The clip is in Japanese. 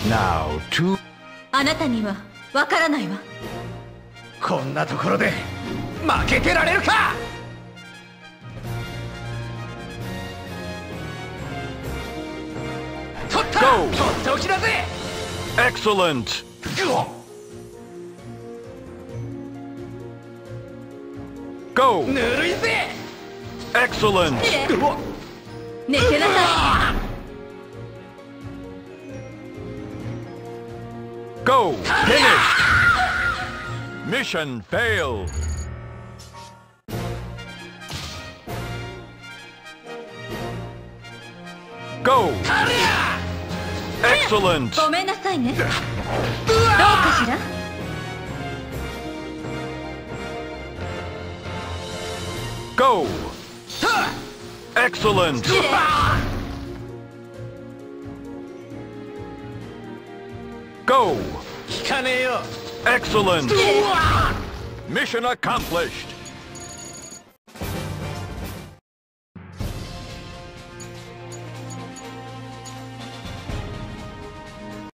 Now to あなたにはわからないわ。 こんなところで負けてられるか。取ったら Go! とっておきだぜ。 Excellent! Go! ぬるいぜ。 Excellent! 寝てなさ Go! Finished! Mission failed! Go! ありゃ Excellent! い。ごめんなさいね。どうかしら。 Go! Excellent! Go! 聞かねえよ。 Excellent! Mission accomplished!